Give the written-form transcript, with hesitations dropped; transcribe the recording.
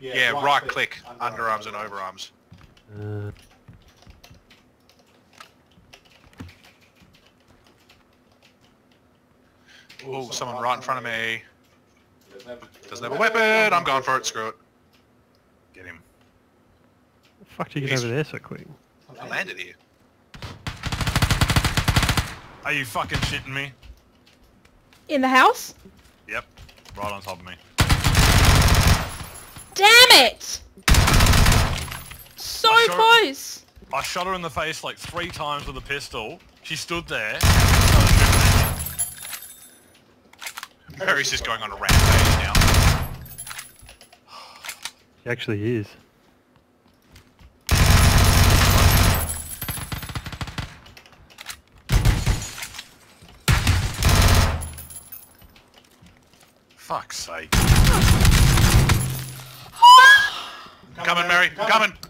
Yeah, right click, underarms and overarms. Oh, someone right in front of me. Doesn't have a weapon. I'm going for it. Screw it. Get him. How the fuck did you get over there so quick? I landed here. Are you fucking shitting me? In the house? Yep. Right on top of me. Damn it! So close! I shot her in the face like 3 times with a pistol. She stood there. Mary's just going on a rampage now. He actually is. Fuck's sake. Coming, Mary. Coming.